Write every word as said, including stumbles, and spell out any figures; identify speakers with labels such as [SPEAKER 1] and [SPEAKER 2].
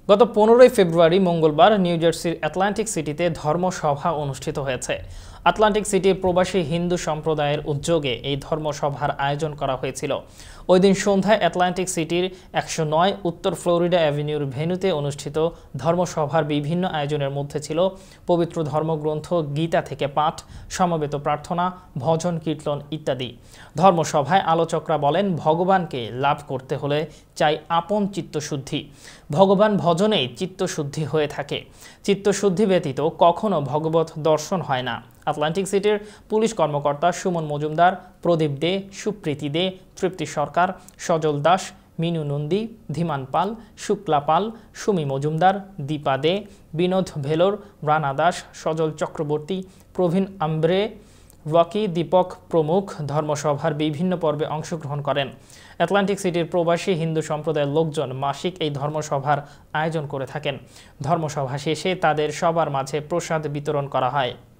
[SPEAKER 1] গত পনেরোই ফেব্রুয়ারি মঙ্গলবার নিউ জার্সির অ্যাটলান্টিক সিটিতে ধর্মসভা অনুষ্ঠিত হয়েছে। আটলান্টিক সিটির প্রবাসী হিন্দু সম্প্রদায়ের উদ্যোগে এই ধর্মসভার আয়োজন করা হয়েছিল। ওই দিন সন্ধ্যায় অ্যাটলান্টিক সিটির একশো নয় উত্তর ফ্লোরিডা অ্যাভিনিউর ভেন্যুতে অনুষ্ঠিত ধর্মসভার বিভিন্ন আয়োজনের মধ্যে ছিল পবিত্র ধর্মগ্রন্থ গীতা থেকে পাঠ, সমবেত প্রার্থনা, ভজন কীর্তন ইত্যাদি। ধর্মসভায় আলোচকরা বলেন, ভগবানকে লাভ করতে হলে চাই আপন চিত্তশুদ্ধি। ভগবান ভজনেই চিত্তশুদ্ধি হয়ে থাকে। চিত্তশুদ্ধি ব্যতীত কখনো ভগবত দর্শন হয় না। আটলান্টিক সিটির পুলিশ কর্মকর্তা সুমন মজুমদার, প্রদীপ দে, সুপ্রীতি দে, তৃপ্তি সরকার, সজল দাস, মিনু নন্দী, ধীমান পাল, শুক্লা পাল, সুমি মজুমদার, দীপা দে, বিনোদ ভেলোর, রানা দাস, সজল চক্রবর্তী, প্রবীণ আম্ব্রে, রকি, দীপক প্রমুখ ধর্মসভার বিভিন্ন পর্বে অংশগ্রহণ করেন। অ্যাটলান্টিক সিটির প্রবাসী হিন্দু সম্প্রদায়ের লোকজন মাসিক এই ধর্মসভার আয়োজন করে থাকেন। ধর্মসভা শেষে তাদের সবার মাঝে প্রসাদ বিতরণ করা হয়।